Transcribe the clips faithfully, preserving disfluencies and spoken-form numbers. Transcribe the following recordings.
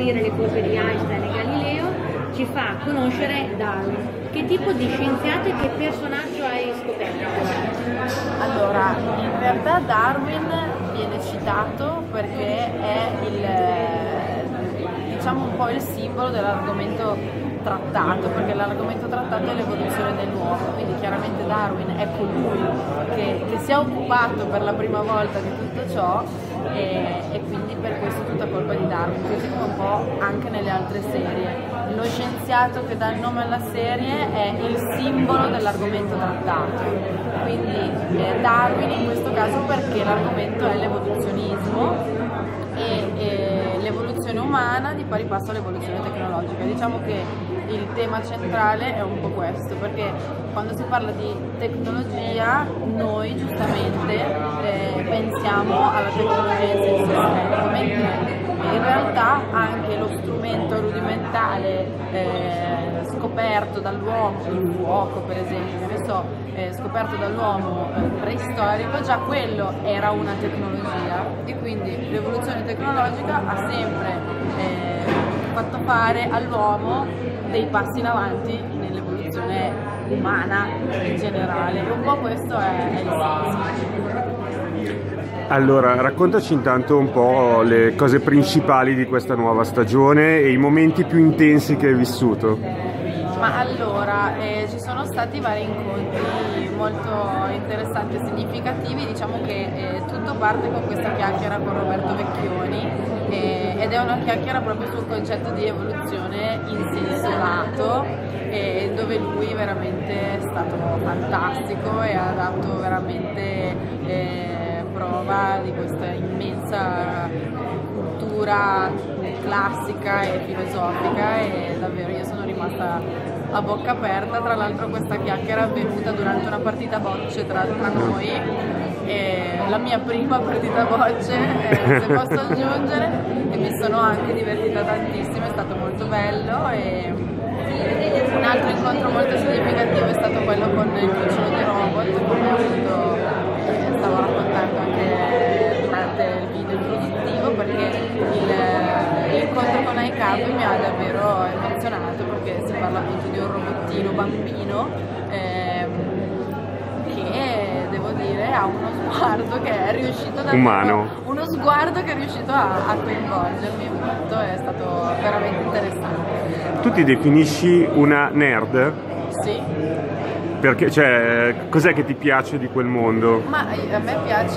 le colpe di Einstein e Galileo, ci fa conoscere Darwin. Che tipo di scienziato e che personaggio hai scoperto? Allora, in realtà Darwin viene citato perché è il, diciamo un po' il simbolo dell'argomento trattato, perché l'argomento trattato è l'evoluzione dell'uomo, quindi chiaramente Darwin è colui che, che si è occupato per la prima volta di tutto ciò e, e quindi per questo è tutta colpa di Darwin, così come un po' anche nelle altre serie. Lo scienziato che dà il nome alla serie è il simbolo dell'argomento trattato, quindi eh, Darwin in questo caso perché l'argomento è l'evoluzionismo e, e l'evoluzione umana di pari passo all'evoluzione tecnologica. Diciamo che il tema centrale è un po' questo, perché quando si parla di tecnologia noi giustamente eh, pensiamo alla tecnologia in senso stretto, mentre in realtà anche lo strumento rudimentale eh, scoperto dall'uomo, il fuoco per esempio, che ne so, eh, scoperto dall'uomo eh, preistorico, già quello era una tecnologia e quindi l'evoluzione tecnologica ha sempre eh, fatto fare all'uomo dei passi in avanti nell'evoluzione umana in generale, e un po' questo è, è il senso. Allora, raccontaci intanto un po' le cose principali di questa nuova stagione e i momenti più intensi che hai vissuto. Ma allora, eh, ci sono stati vari incontri molto interessanti e significativi, diciamo che eh, tutto parte con questa chiacchiera con Roberto Vecchioni eh, ed è una chiacchiera proprio sul concetto di evoluzione in senso lato, eh, dove lui veramente è stato fantastico e ha dato veramente eh, prova di questa immensa cultura classica e filosofica e davvero io sono rimasta a bocca aperta. Tra l'altro questa chiacchiera è avvenuta durante una partita a bocce tra, tra noi, e la mia prima partita a bocce eh, se posso aggiungere, e mi sono anche divertita tantissimo, è stato molto bello. E un altro incontro molto significativo è stato quello con il cucciolo di robot, come appunto eh, stavo raccontando anche durante il video introduttivo, perché il, l'incontro con iCarly mi ha davvero emozionato, perché si parla appunto di un robottino bambino ehm, che devo dire ha uno sguardo che è riuscito davvero, umano, uno sguardo che è riuscito a, a coinvolgermi molto, è stato veramente interessante. Tu ti definisci una nerd? Sì. Perché, cioè, cos'è che ti piace di quel mondo? Ma a me piace,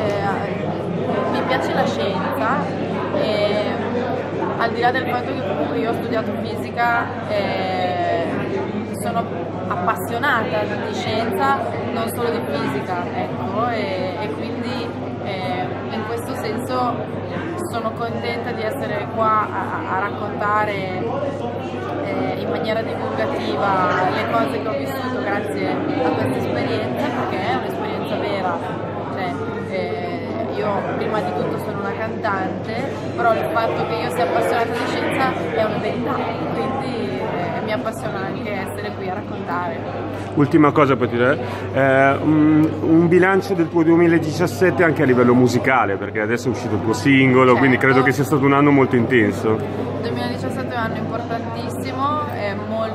mi piace la scienza, e al di là del fatto che comunque io ho studiato fisica, e sono appassionata di scienza, non solo di fisica, ecco, e, e quindi eh, in questo senso sono contenta di essere qua a, a raccontare eh, in maniera divulgativa le cose che ho vissuto grazie a questa esperienza, perché è un'esperienza vera. Cioè, eh, io prima di tutto sono una cantante, però il fatto che io sia appassionata di scienza è una verità, quindi eh, mi appassiona anche essere qui a raccontare. Ultima cosa per dire, eh, un, un bilancio del tuo duemiladiciassette anche a livello musicale, perché adesso è uscito il tuo singolo, certo. Quindi credo che sia stato un anno molto intenso. Il duemiladiciassette è un anno importantissimo, è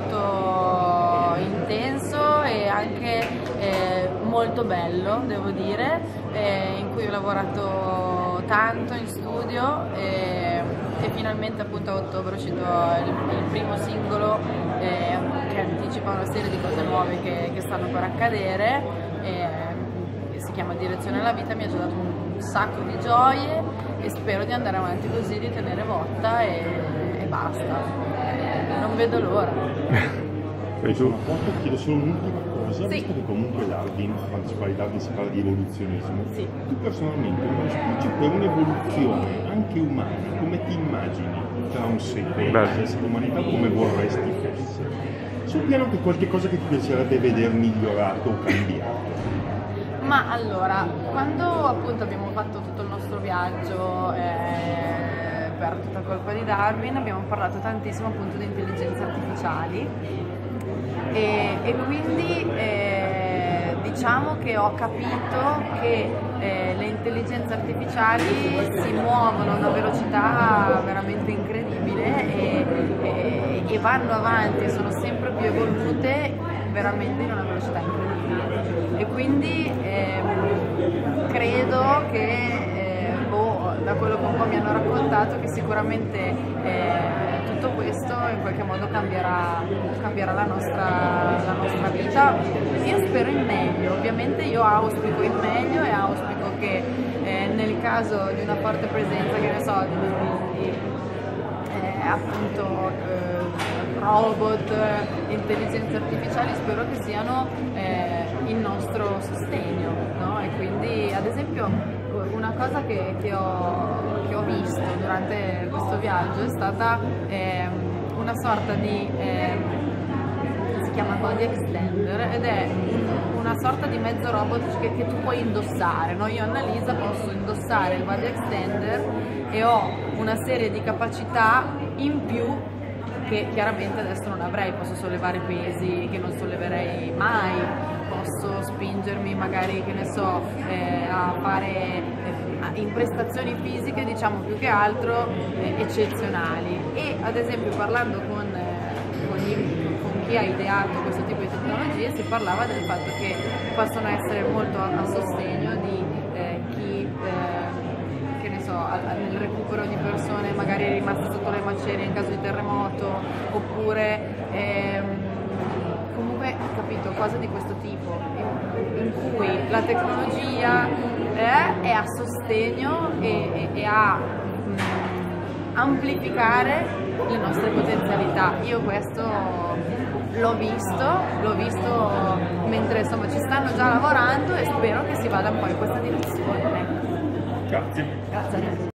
molto intenso e anche eh, molto bello, devo dire, eh, in cui ho lavorato tanto in studio e, e finalmente appunto a ottobre è uscito il, il primo singolo eh, che anticipa una serie di cose nuove che, che stanno per accadere, e, si chiama Direzione alla vita, mi ha già dato un sacco di gioie e spero di andare avanti così, di tenere botta e, e basta, eh, non vedo l'ora. Posso chiedo solo un'ultima cosa, sì. Visto che comunque Darwin, quando si parla di Darwin si parla di evoluzionismo, sì. Tu personalmente una specie per un'evoluzione anche umana, come ti immagini tra un secolo, senza l'umanità come vorresti fosse? Sul piano che qualche cosa che ti piacerebbe vedere migliorato o cambiato? Ma allora, quando appunto abbiamo fatto tutto il nostro viaggio eh, per tutta colpa di Darwin, abbiamo parlato tantissimo appunto di intelligenze artificiali e, e quindi eh, diciamo che ho capito che eh, le intelligenze artificiali si muovono a una velocità veramente incredibile e, e, e vanno avanti, sono sempre più evolute veramente in una velocità incredibile. E quindi ehm, credo che eh, boh, da quello che un po' mi hanno raccontato, che sicuramente eh, tutto questo in qualche modo cambierà, cambierà la, nostra, la nostra vita. Io spero in meglio, ovviamente io auspico il meglio e auspico che eh, nel caso di una forte presenza, che ne so, di, di eh, appunto eh, robot, intelligenze artificiali, spero che siano eh, il nostro sostegno, no? E quindi ad esempio una cosa che, che, ho, che ho visto durante questo viaggio è stata eh, una sorta di eh, si chiama body extender ed è una sorta di mezzo robot che, che tu puoi indossare, no? Io Annalisa posso indossare il body extender e ho una serie di capacità in più che chiaramente adesso non avrei. Posso sollevare pesi che non solleverei mai, posso spingermi magari, che ne so, eh, a fare eh, in prestazioni fisiche, diciamo, più che altro eh, eccezionali. E ad esempio parlando con, eh, con, gli, con chi ha ideato questo tipo di tecnologie, si parlava del fatto che possono essere molto a, a sostegno di eh, chi eh, che ne so, nel recupero di persone magari rimaste sotto le macerie in caso di terremoto, oppure ehm, comunque, capito, cose di questo tipo, in, in cui la tecnologia è, è a sostegno e, e, e a mh, amplificare le nostre potenzialità. Io questo l'ho visto, l'ho visto mentre insomma ci stanno già lavorando e spero che si vada un po' in questa direzione. Grazie. Grazie a te.